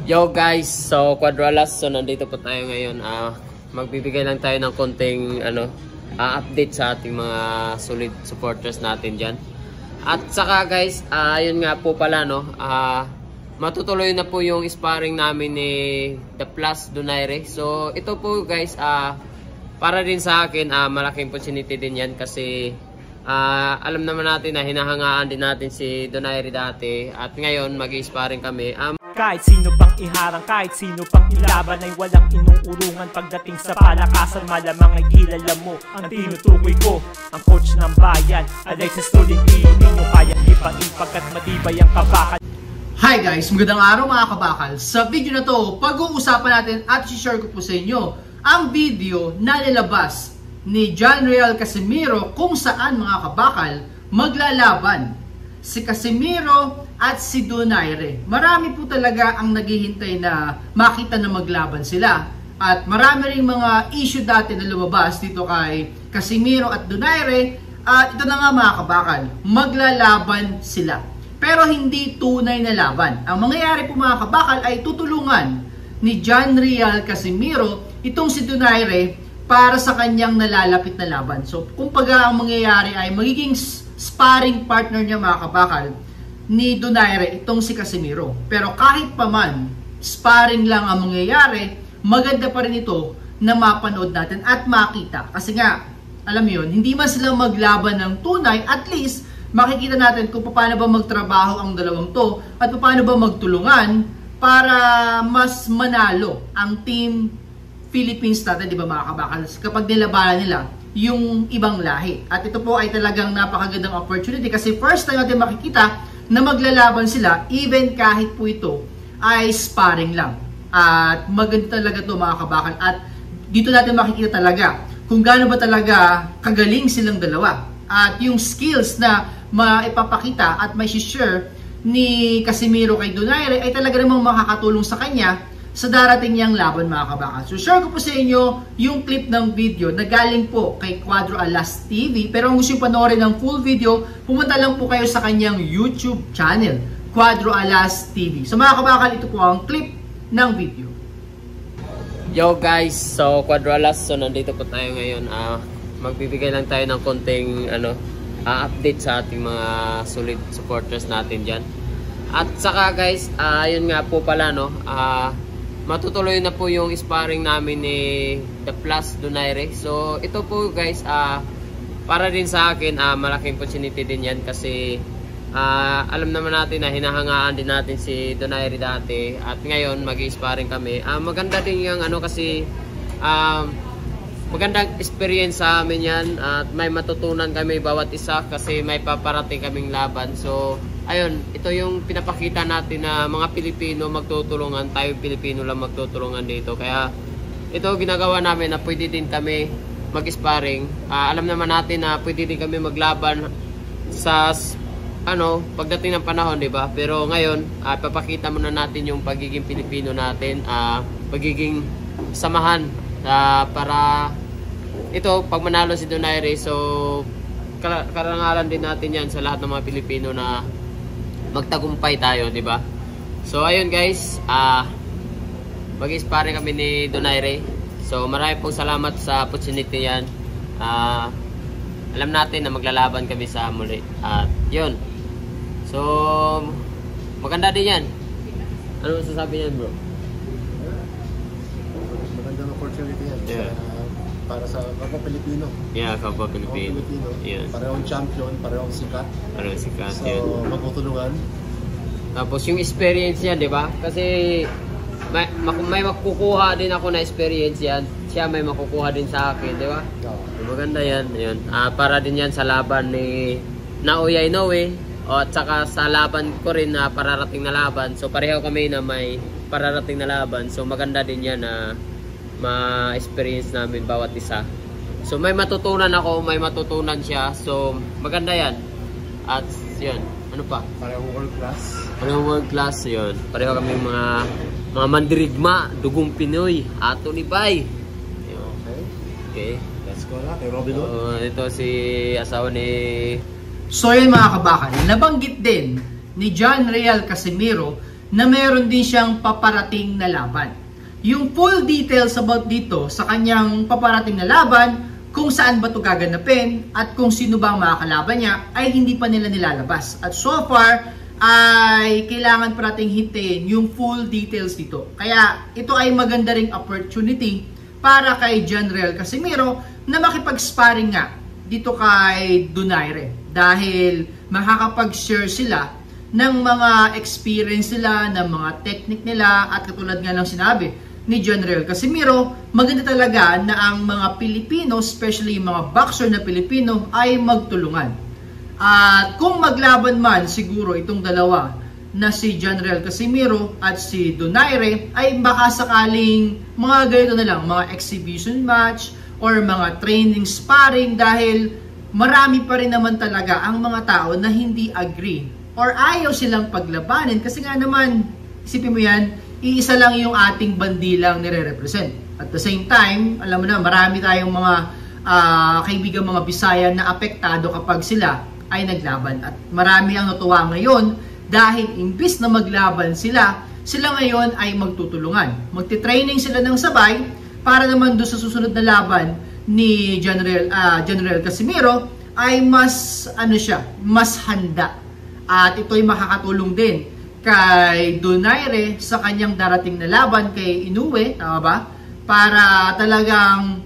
Yo guys, so Quadralas, so nandito po tayo ngayon. Magbibigay lang tayo ng konting update sa ating mga solid supporters natin dyan. At saka guys, yun nga po pala matutuloy na po yung sparring namin ni The Plus Donaire. So ito po guys, para din sa akin, malaking opportunity din yan kasi alam naman natin na hinahangaan din natin si Donaire dati. At ngayon mag-i-sparring kami. Kahit sino pang iharang, kahit sino pang ilaban ay walang inuurungan. Pagdating sa palakasan, malamang ay kilala mo ang tinutukoy ko, ang coach ng bayan, Alexis Tolentino. Di mo kayang ipain pagkat matibay ang kabakal. Hi guys, magandang araw mga kabakal. Sa video na to, pag-uusapan natin at i-share ko po sa inyo ang video na nilabas ni John Real Casimiro kung saan mga kabakal maglalaban si Casimiro at si Donaire. Marami po talaga ang naghihintay na makita na maglaban sila. At marami ring mga issue dati na lumabas dito kay Casimiro at Donaire. At ito na nga mga kabakal, maglalaban sila. Pero hindi tunay na laban. Ang mangyayari po mga kabakal ay tutulungan ni John Real Casimiro itong si Donaire para sa kanyang nalalapit na laban. So kumbaga ang mangyayari ay magiging sparring partner niya mga kabakal ni Donaire itong si Casimiro. Pero kahit pa man sparring lang ang mangyayari, maganda pa rin ito na mapanood natin at makita. Kasi nga, alam mo yun, hindi man sila maglaban ng tunay, at least makikita natin kung paano ba magtrabaho ang dalawang to at paano ba magtulungan para mas manalo ang team Philippines natin, di ba mga kabakal, kapag nilabanan nila yung ibang lahi. At ito po ay talagang napakagandang opportunity kasi first time natin makikita na maglalaban sila even kahit po ito ay sparring lang. At maganda talaga ito mga kabakal. At dito natin makikita talaga kung gaano ba talaga kagaling silang dalawa. At yung skills na maipapakita at may share ni Casimiro kay Donaire ay talaga namang makakatulong sa kanya sa darating niyang laban mga kabakal. So share ko po sa inyo yung clip ng video na galing po kay Quadro Alas TV. Pero kung gusto nyo panoorin ng full video, pumunta lang po kayo sa kanyang YouTube channel, Quadro Alas TV. So mga kabakal, ito po ang clip ng video. Yo guys, so Quadro Alas, so nandito po tayo ngayon. Magbibigay lang tayo ng konting update sa ating mga solid supporters natin dyan. At saka guys, yun nga po pala matutuloy na po yung sparring namin ni The Plus Donaire. So ito po guys, para din sa akin, malaking opportunity din yan kasi alam naman natin na hinahangaan din natin si Donaire dati. At ngayon mag-i-sparring kami. Maganda din yung kasi magandang experience sa amin yan. At may matutunan kami bawat isa kasi may paparating kaming laban. So ayun, ito yung pinapakita natin na mga Pilipino magtutulungan, tayo Pilipino lang magtutulungan dito. Kaya ito ginagawa namin na pwede din kami mag-sparring. Alam naman natin na pwede din kami maglaban sa pagdating ng panahon, di ba? Pero ngayon, papakita muna natin yung pagiging Pilipino natin, pagiging samahan para ito, pag manalo si Donaire, so karangalan din natin yan sa lahat ng mga Pilipino na magtagumpay tayo, di ba? So ayun guys, mag-sparring kami ni Donaire. So marami pong salamat sa opportunity yan. Alam natin na maglalaban kami sa muli. At yun. So maganda din yan. Ano masasabi niyan, bro? Magandang opportunity yan. Yeah. Para sa kapwa Pilipino. Yeah, kapwa Pilipino. Yeah. Parehong champion, parehong sikat. Parehong sikat. So, yun. magtutulungan. Tapos yung experience yan, di ba? Kasi may makukuha din ako na experience yan. Siya may makukuha din sa akin, di ba? Maganda yan. Yun. Para din yan sa laban ni Naoya Inoue. At saka sa laban ko rin na pararating na laban. So pareho kami na may pararating na laban. So maganda din yan na ma-experience namin bawat isa. So may matutunan ako, may matutunan siya. So maganda yan. At yun, ano pa? Parehong world class. Parehong world class, yun. Pareho kami mga mandirigma, dugong Pinoy, ato ni Bay. Okay. Let's go na, kay Robin. Ito si asawa ni... So yun mga kabakal, nabanggit din ni John Real Casimiro na meron din siyang paparating na laban. Yung full details about dito sa kanyang paparating na laban, kung saan ba ito gaganapin at kung sino ba ang makakalaban niya, ay hindi pa nila nilalabas. At so far, ay kailangan pa nating hintayin yung full details dito. Kaya ito ay maganda ring opportunity para kay General Casimiro na makipag-sparring nga dito kay Donaire. Dahil makakapag-share sila ng mga experience nila, ng mga technique nila, at katulad nga ng sinabi ni General Casimiro, maganda talaga na ang mga Pilipino, especially yung mga boxer na Pilipino, ay magtulungan. At kung maglaban man siguro itong dalawa na si General Casimiro at si Donaire, ay baka sakaling mga ganito na lang, mga exhibition match or mga training sparring, dahil marami pa rin naman talaga ang mga tao na hindi agree or ayaw silang paglabanin kasi nga naman, isipin mo yan, iisa lang yung ating bandilang nire-represent. At the same time, alam mo na, marami tayong mga kaibigan, mga Bisaya na apektado kapag sila ay naglaban. At marami ang natuwa ngayon dahil imbis na maglaban sila ngayon ay magtutulungan. Magti-training sila ng sabay para naman doon sa susunod na laban ni General Casimiro ay mas mas handa. At ito'y makakatulong din kay Donaire sa kanyang darating na laban kay Inoue, tama ba? Para talagang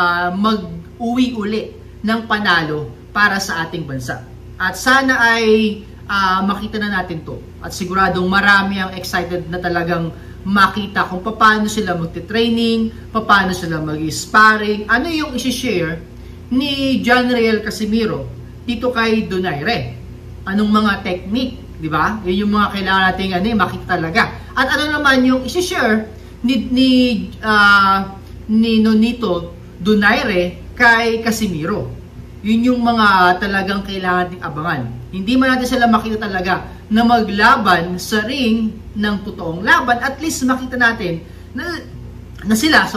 mag-uwi uli ng panalo para sa ating bansa. At sana ay makita na natin to. At siguradong marami ang excited na talagang makita kung paano sila magte-training, paano sila mag-sparring, ano yung isi-share ni General Casimiro dito kay Donaire. Anong mga technique, di ba? Yun yung mga kailangan nating makita talaga. At ano naman yung isi-share ni Nonito Donaire kay Casimiro. Yun yung mga talagang kailangan nating abangan. Hindi man natin sila makita talaga na maglaban sa ring ng totoong laban, at least makita natin na sila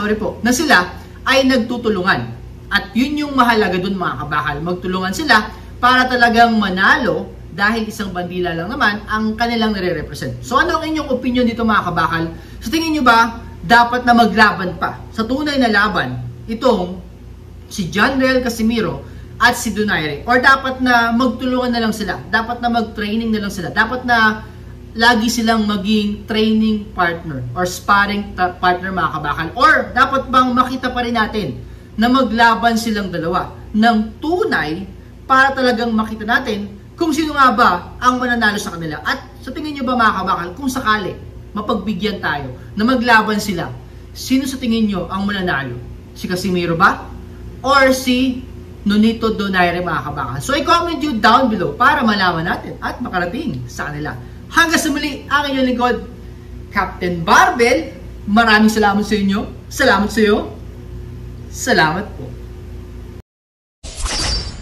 ay nagtutulungan. At yun yung mahalaga dun mga kabakal. Magtulungan sila para talagang manalo dahil isang bandila lang naman ang kanilang nire-represent. So ano ang inyong opinion dito mga kabakal? Sa tingin nyo ba dapat na maglaban pa sa tunay na laban itong si General Casimiro at si Donaire? Or dapat na magtulungan na lang sila? Dapat na mag-training na lang sila? Dapat na lagi silang maging training partner or sparring partner mga kabakal? Or dapat bang makita pa rin natin na maglaban silang dalawa ng tunay para talagang makita natin kung sino nga ba ang mananalo sa kanila? At sa tingin nyo ba mga kabakal, kung sakali mapagbigyan tayo na maglaban sila, sino sa tingin nyo ang mananalo? Si Casimiro ba? Or si Nonito Donaire mga kabakal? So i-comment nyo down below para malaman natin at makarating sa kanila. Hanggang sa muli, ang inyong lingkod, Captain Barbell. Maraming salamat sa inyo. Salamat sa iyo. Salamat po.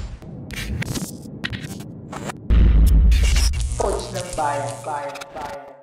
Coach ng bayan.